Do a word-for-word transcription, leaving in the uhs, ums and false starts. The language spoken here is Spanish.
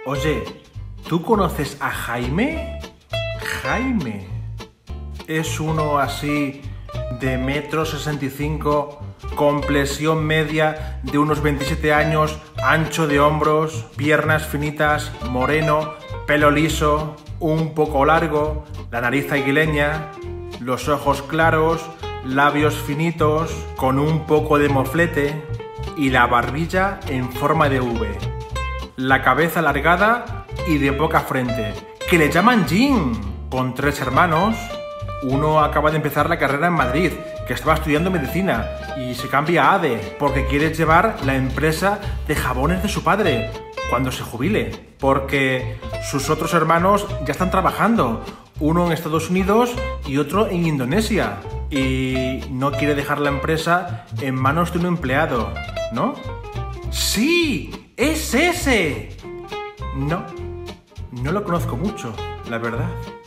Oye, ¿tú conoces a Jaime? Jaime. Es uno así de metro sesenta y cinco, complexión media de unos veintisiete años, ancho de hombros, piernas finitas, moreno, pelo liso, un poco largo, la nariz aguileña, los ojos claros, labios finitos, con un poco de moflete y la barbilla en forma de V. La cabeza alargada y de poca frente, que le llaman Jim, con tres hermanos. Uno acaba de empezar la carrera en Madrid, que estaba estudiando medicina, y se cambia a ADE, porque quiere llevar la empresa de jabones de su padre cuando se jubile, porque sus otros hermanos ya están trabajando, uno en Estados Unidos y otro en Indonesia, y no quiere dejar la empresa en manos de un empleado, ¿no? ¡Sí! ¡Es ese! No, no lo conozco mucho, la verdad.